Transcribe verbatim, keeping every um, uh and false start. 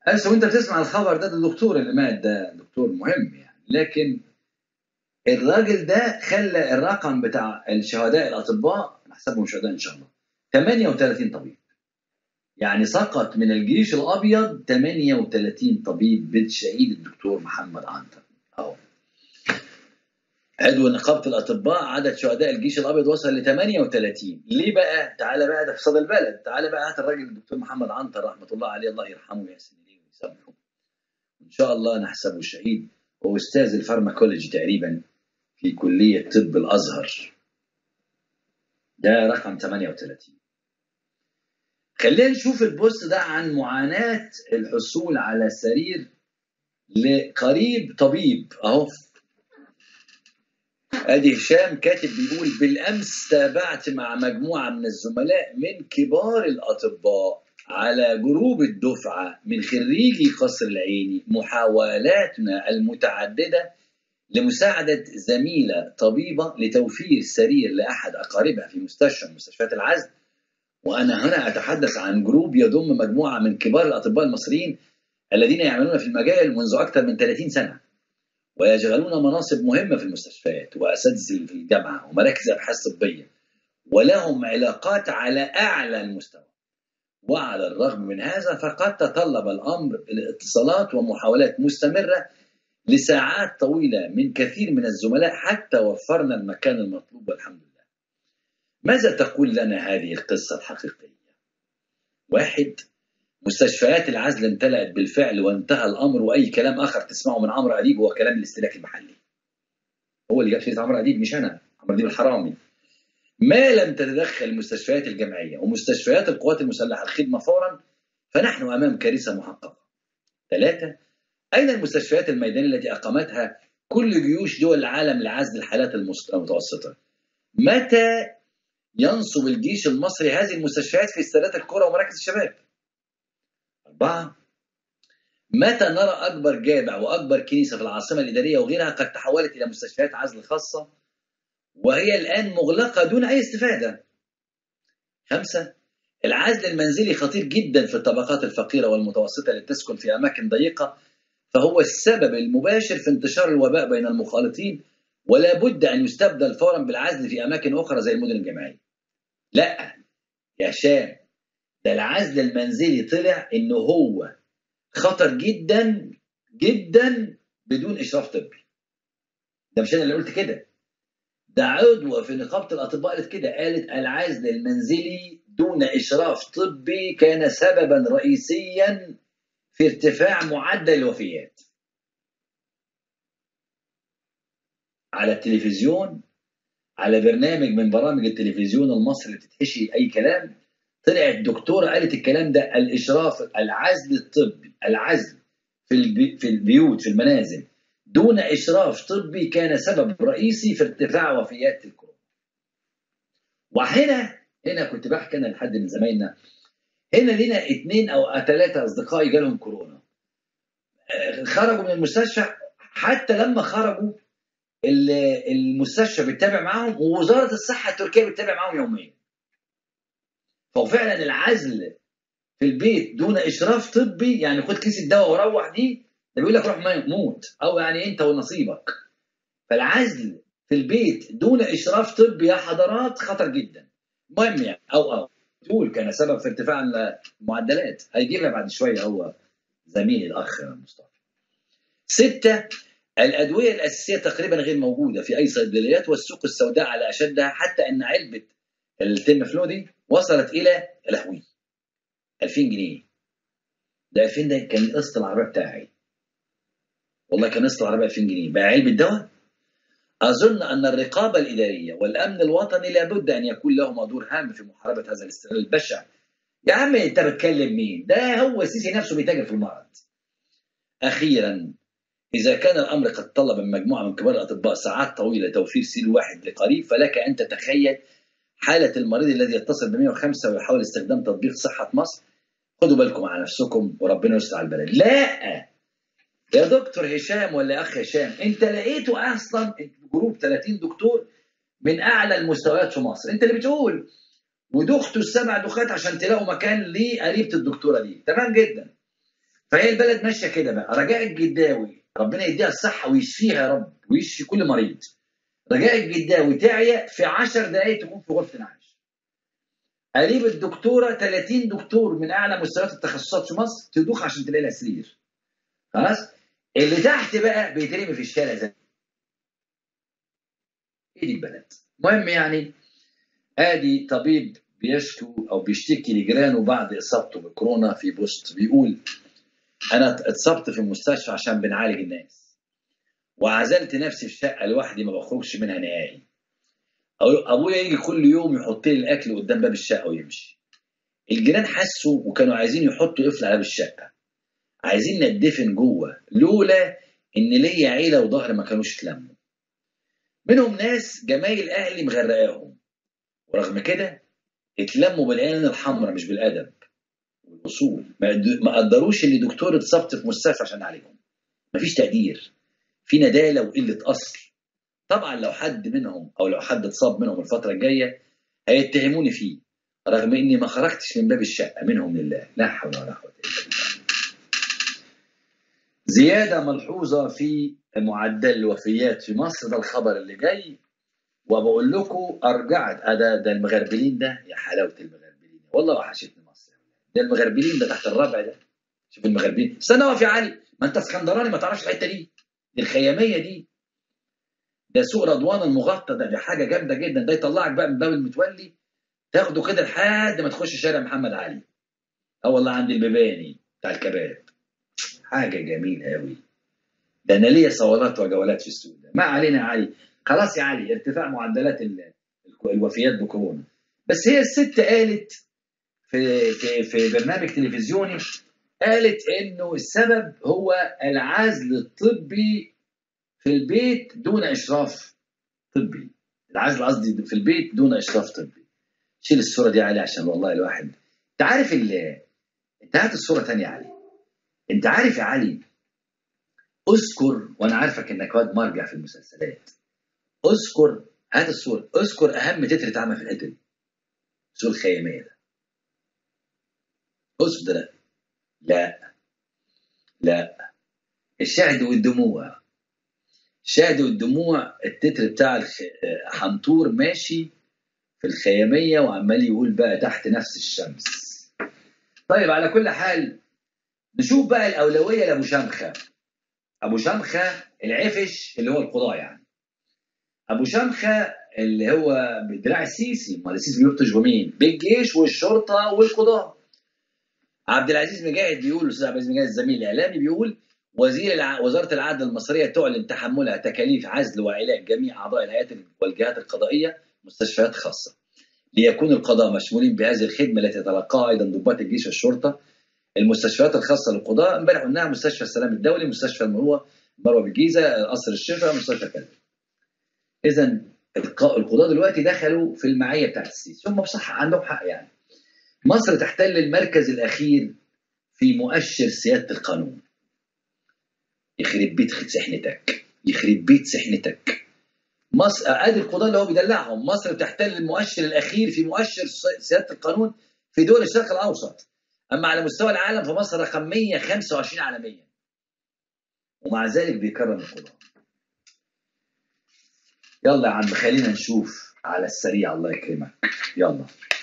هسه وانت بتسمع الخبر ده، ده الدكتور اللي مات ده دكتور مهم يعني، لكن الراجل ده خلى الرقم بتاع الشهداء الاطباء، نحسبهم شهداء ان شاء الله، ثمانية وثلاثين طبيب. يعني سقط من الجيش الابيض ثمانية وثلاثين طبيب بالشهيد الدكتور محمد عنتر. اهو عضو نقابه الاطباء عدد شهداء الجيش الابيض وصل ل ثمانية وثلاثين. ليه بقى؟ تعالى بقى، ده في صدى البلد. تعالى بقى هات الراجل الدكتور محمد عنتر رحمه الله عليه، الله يرحمه ويحسن اليه ويسامحه، ان شاء الله نحسبه شهيد. هو استاذ الفارماكولوجي تقريبا في كليه طب الازهر. ده رقم ثمانية وثلاثين. خلينا نشوف البوست ده عن معاناه الحصول على سرير لقريب طبيب. اهو ادي هشام كاتب بيقول: بالامس تابعت مع مجموعه من الزملاء من كبار الاطباء على جروب الدفعه من خريجي قصر العيني محاولاتنا المتعدده لمساعده زميله طبيبه لتوفير سرير لاحد اقاربها في مستشفى من مستشفيات العزل. وانا هنا اتحدث عن جروب يضم مجموعه من كبار الاطباء المصريين الذين يعملون في المجال منذ اكثر من ثلاثين سنه، ويشغلون مناصب مهمة في المستشفيات وأساتذة في الجامعة ومراكز أبحاث طبية، ولهم علاقات على أعلى المستوى. وعلى الرغم من هذا فقد تطلب الأمر الاتصالات ومحاولات مستمرة لساعات طويلة من كثير من الزملاء حتى وفرنا المكان المطلوب والحمد لله. ماذا تقول لنا هذه القصة الحقيقية؟ واحد: مستشفيات العزل امتلأت بالفعل وانتهى الأمر، وأي كلام آخر تسمعه من عمرو أديب هو كلام الاستهلاك المحلي. هو اللي جاب سيرة عمرو أديب مش أنا، عمرو أديب الحرامي. ما لم تتدخل المستشفيات الجامعية ومستشفيات القوات المسلحة الخدمة فورا فنحن أمام كارثة محققة. ثلاثة: أين المستشفيات الميدانية التي أقامتها كل جيوش دول العالم لعزل الحالات المتوسطة؟ متى ينصب الجيش المصري هذه المستشفيات في استادات الكرة ومراكز الشباب؟ أربعة: متى نرى أكبر جامع وأكبر كنيسة في العاصمة الإدارية وغيرها قد تحولت إلى مستشفيات عزل خاصة وهي الآن مغلقة دون أي استفادة؟ خمسة: العزل المنزلي خطير جدا في الطبقات الفقيرة والمتوسطة التي تسكن في أماكن ضيقة، فهو السبب المباشر في انتشار الوباء بين المخالطين، ولا بد أن يستبدل فورا بالعزل في أماكن أخرى زي المدن الجامعية. لا يا هشام، ده العزل المنزلي طلع إنه هو خطر جدا جدا بدون إشراف طبي. ده مش أنا اللي قلت كده، ده عضوة في نقابة الأطباء قالت كده، قالت العزل المنزلي دون إشراف طبي كان سببا رئيسيا في ارتفاع معدل الوفيات. على التلفزيون، على برنامج من برامج التلفزيون المصري اللي بتتحشي أي كلام، طلعت دكتورة قالت الكلام ده: الإشراف العزل الطبي، العزل في البي في البيوت في المنازل دون إشراف طبي كان سبب رئيسي في ارتفاع وفيات الكورونا. وهنا هنا كنت بحكي أنا لحد من زمايلنا، هنا لنا اثنين أو ثلاثة أصدقائي جالهم كورونا، خرجوا من المستشفى. حتى لما خرجوا المستشفى بتتابع معاهم، ووزارة الصحة التركية بتتابع معاهم يوميا. ففعلا العزل في البيت دون إشراف طبي، يعني خد كيس الدواء وروح، دي ده بيقول لك روح موت، أو يعني أنت ونصيبك. فالعزل في البيت دون إشراف طبي يا حضرات خطر جدا. المهم يعني أو أو تقول كان سبب في ارتفاع المعدلات، هيجيبها بعد شوية هو زميلي الأخ مصطفى. ستة: الأدوية الأساسية تقريبا غير موجودة في أي صيدليات، والسوق السوداء على أشدها، حتى أن علبة التيمفلو وصلت إلى لهوي ألفين جنيه. ده ألفين ده كان قسط العربية بتاعي، والله كان قسط العربية ألفين جنيه بقى علبة دواء. أظن أن الرقابة الإدارية والأمن الوطني لابد أن يكون لهما دور هام في محاربة هذا الاستغلال البشع. يا عم أنت بتكلم مين؟ ده هو السيسي نفسه بيتاجر في المرض. أخيرا، إذا كان الأمر قد طلب من مجموعة من كبار الأطباء ساعات طويلة توفير سرير واحد لقريب، فلك أن تتخيل حالة المريض الذي يتصل ب مئة وخمسة ويحاول استخدام تطبيق صحة مصر. خدوا بالكم على نفسكم وربنا يستر على البلد. لا يا دكتور هشام ولا أخ هشام، أنت لقيته أصلا جروب ثلاثين دكتور من أعلى المستويات في مصر، أنت اللي بتقول، ودختوا السبع دخات عشان تلاقوا مكان لقريبة الدكتورة دي. تمام جدا. فهي البلد ماشيه كده بقى. رجاء الجداوي ربنا يديها الصحه ويشفيها يا رب ويشفي كل مريض. رجاء الجداوي تعيا في عشر دقائق تكون في غرفه العمل. قريب الدكتوره ثلاثين دكتور من اعلى مستويات التخصصات في مصر تدوخ عشان تلاقي لها سرير. خلاص؟ اللي تحت بقى بيترمي في الشارع زي ايه دي البلد. المهم يعني ادي طبيب بيشكو او بيشتكي لجيرانه بعد اصابته بكورونا في بوست بيقول انا اتصبت في المستشفى عشان بنعالج الناس وعزلت نفسي في شقه لوحدي ما بخرجش منها نهائي. ابويا يجي كل يوم يحط لي الاكل قدام باب الشقه ويمشي. الجيران حسوا وكانوا عايزين يحطوا قفل على باب الشقه. عايزين ندفن جوه لولا ان ليا عيله وظهر ما كانوش اتلموا. منهم ناس جمايل اهلي مغرقاهم ورغم كده اتلموا بالعين الحمراء مش بالادب والاصول. ما قدروش ان دكتور اتصبت في مستشفى عشان عليهم. مفيش تقدير، في نداله وقله اصل. طبعا لو حد منهم او لو حد اتصاب منهم الفتره الجايه هيتهموني فيه رغم اني ما خرجتش من باب الشقه منهم لله. لا حول ولا قوه الا بالله. زياده ملحوظه في معدل الوفيات في مصر، ده الخبر اللي جاي. وبقول لكم ارجعت ده ده المغربلين ده يا حلاوه المغربلين والله وحشتني مصر. ده المغربلين ده تحت الربع ده. شوف المغربلين. استنى اقف يا علي، ما انت اسكندراني ما تعرفش الحته دي. دي الخياميه دي. ده سوق رضوان المغطى ده، دي حاجه جامده جدا. ده يطلعك بقى من باب المتولي تاخده كده لحد ما تخش شارع محمد علي. اه والله عند البيباني بتاع الكباب. حاجه جميله قوي. ده انا ليا صولات وجولات في السوق ده. ما علينا يا علي. خلاص يا علي، ارتفاع معدلات الوفيات بكورونا. بس هي الست قالت في في في برنامج تلفزيوني، قالت انه السبب هو العزل الطبي في البيت دون اشراف طبي. العزل قصدي في البيت دون اشراف طبي. شيل الصوره دي يا علي عشان والله الواحد. انت عارف ال انت هات الصوره ثانيه يا علي. انت عارف يا علي، اذكر وانا عارفك انك واد مرجع في المسلسلات. اذكر، هات الصوره، اذكر اهم تتر اتعمل في الحته دي. سوق الخياميه ده. اذكر ده. لا لا الشهد والدموع. الشهد والدموع التتر بتاع حنطور ماشي في الخياميه وعمال يقول بقى تحت نفس الشمس. طيب على كل حال نشوف بقى الاولويه لابو شمخه. ابو شمخه العفش اللي هو القضاء يعني. ابو شمخه اللي هو بدراع السيسي. ما السيسي بيبطش بمين؟ بالجيش والشرطه والقضاء. عبد العزيز مجاهد بيقول، الاستاذ عبد العزيز مجاهد الزميل الاعلامي بيقول وزير الع... وزاره العدل المصريه تعلن تحملها تكاليف عزل وعلاج جميع اعضاء الهيئات والجهات القضائيه مستشفيات خاصه ليكون القضاء مشمولين بهذه الخدمه التي يتلقاها ايضا ضباط الجيش والشرطه. المستشفيات الخاصه للقضاء امبارح قلناها مستشفى السلام الدولي، مستشفى المروه مروه بالجيزه، قصر الشفا، مستشفى كذا. اذا القضاء دلوقتي دخلوا في المعيه بتاعت السيسي. هم بصح عندهم حق يعني. مصر تحتل المركز الاخير في مؤشر سياده القانون. يخرب بيت سحنتك، يخرب بيت سحنتك. مصر ادي القضاء اللي هو بيدلعهم. مصر تحتل المؤشر الاخير في مؤشر سياده القانون في دول الشرق الاوسط. اما على مستوى العالم فمصر رقم مية وخمسة وعشرين عالميا. ومع ذلك بيكرم القضاء. يلا يا عم خلينا نشوف على السريع الله يكرمك. يلا.